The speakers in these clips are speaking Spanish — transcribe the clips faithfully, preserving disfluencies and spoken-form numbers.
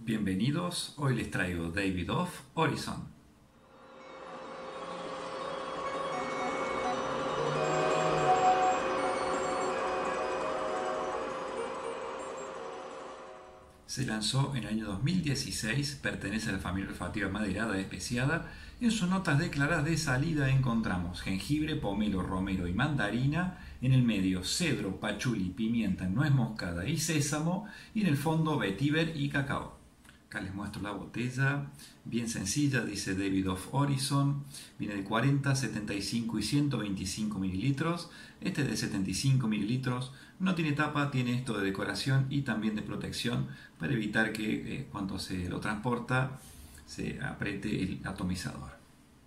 Bienvenidos, hoy les traigo David Hoff Horizon. Se lanzó en el año dos mil dieciséis, pertenece a la familia olfativa maderada especiada. En sus notas declaradas de salida encontramos jengibre, pomelo, romero y mandarina, en el medio cedro, pachuli, pimienta, nuez moscada y sésamo, y en el fondo vetiver y cacao. Acá les muestro la botella, bien sencilla, dice David Hoff Horizon, viene de cuarenta, setenta y cinco y ciento veinticinco mililitros, este es de setenta y cinco mililitros, no tiene tapa, tiene esto de decoración y también de protección para evitar que eh, cuando se lo transporta se apriete el atomizador.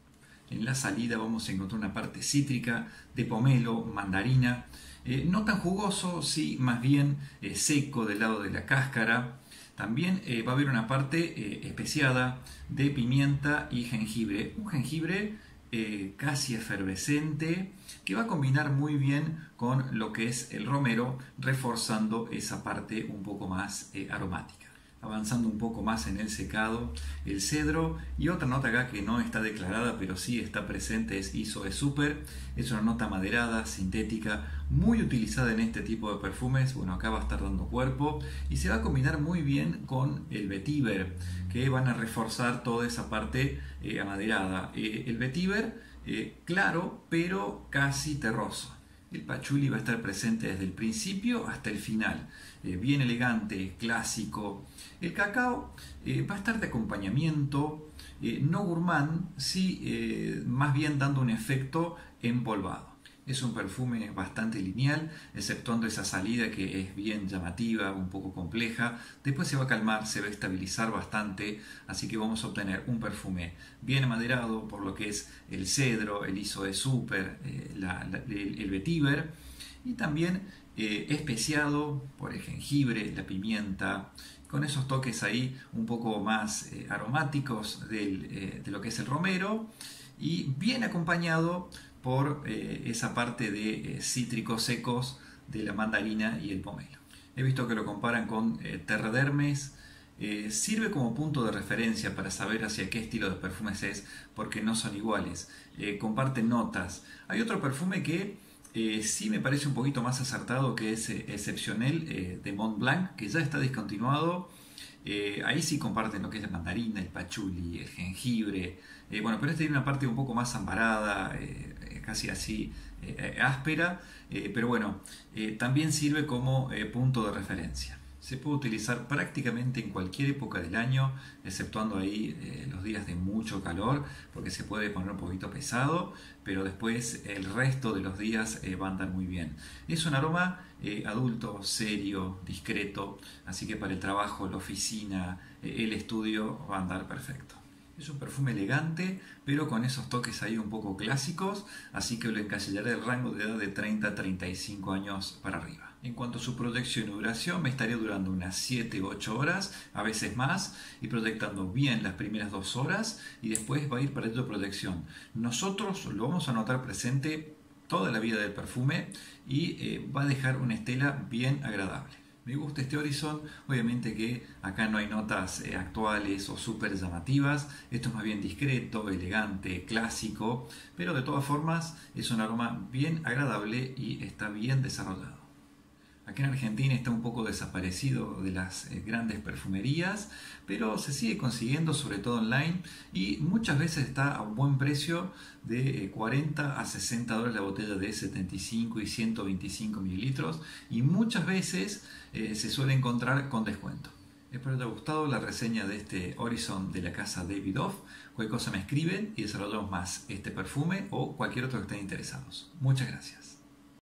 En la salida vamos a encontrar una parte cítrica de pomelo, mandarina, eh, no tan jugoso, sí, más bien eh, seco del lado de la cáscara. También eh, va a haber una parte eh, especiada de pimienta y jengibre. Un jengibre eh, casi efervescente que va a combinar muy bien con lo que es el romero, reforzando esa parte un poco más eh, aromática. Avanzando un poco más en el secado, el cedro y otra nota acá que no está declarada pero sí está presente es Isoe Super. Es una nota maderada, sintética, muy utilizada en este tipo de perfumes. Bueno, acá va a estar dando cuerpo y se va a combinar muy bien con el vetiver, que van a reforzar toda esa parte eh, amaderada. Eh, el vetiver eh, claro pero casi terroso. El pachuli va a estar presente desde el principio hasta el final, eh, bien elegante, clásico. El cacao eh, va a estar de acompañamiento, eh, no gourmand, sí, eh, más bien dando un efecto empolvado. Es un perfume bastante lineal, exceptuando esa salida que es bien llamativa, un poco compleja. Después se va a calmar, se va a estabilizar bastante, así que vamos a obtener un perfume bien amaderado por lo que es el cedro, el Isoe Super, eh, la, la, el, el vetiver, y también eh, especiado por el jengibre, la pimienta, con esos toques ahí un poco más eh, aromáticos del, eh, de lo que es el romero, y bien acompañado por eh, esa parte de eh, cítricos secos de la mandarina y el pomelo. He visto que lo comparan con eh, Terredermes. Eh, sirve como punto de referencia para saber hacia qué estilo de perfumes es, porque no son iguales, eh, comparten notas. Hay otro perfume que eh, sí me parece un poquito más acertado, que es eh, Exceptionnel eh, de Montblanc, que ya está discontinuado. Eh, ahí sí comparten lo que es la mandarina, el pachuli, el jengibre. Eh, bueno, pero este tiene una parte un poco más ambarada, eh, casi así eh, áspera, eh, pero bueno, eh, también sirve como eh, punto de referencia. Se puede utilizar prácticamente en cualquier época del año, exceptuando ahí eh, los días de mucho calor, porque se puede poner un poquito pesado, pero después el resto de los días eh, va a andar muy bien. Es un aroma eh, adulto, serio, discreto, así que para el trabajo, la oficina, eh, el estudio va a andar perfecto. Es un perfume elegante, pero con esos toques ahí un poco clásicos, así que lo encasillaré del rango de edad de treinta a treinta y cinco años para arriba. En cuanto a su protección y duración, me estaría durando unas siete u ocho horas, a veces más, y proyectando bien las primeras dos horas, y después va a ir perdiendo protección. Nosotros lo vamos a notar presente toda la vida del perfume y eh, va a dejar una estela bien agradable. Me gusta este Horizon, obviamente que acá no hay notas eh, actuales o súper llamativas, esto es más bien discreto, elegante, clásico, pero de todas formas es un aroma bien agradable y está bien desarrollado. Aquí en Argentina está un poco desaparecido de las eh, grandes perfumerías, pero se sigue consiguiendo sobre todo online y muchas veces está a un buen precio de eh, cuarenta a sesenta dólares la botella de setenta y cinco y ciento veinticinco mililitros, y muchas veces eh, se suele encontrar con descuento. Espero que te haya gustado la reseña de este Horizon de la casa David Hoff. Cualquier cosa me escriben y desarrollamos más este perfume o cualquier otro que estén interesados. Muchas gracias.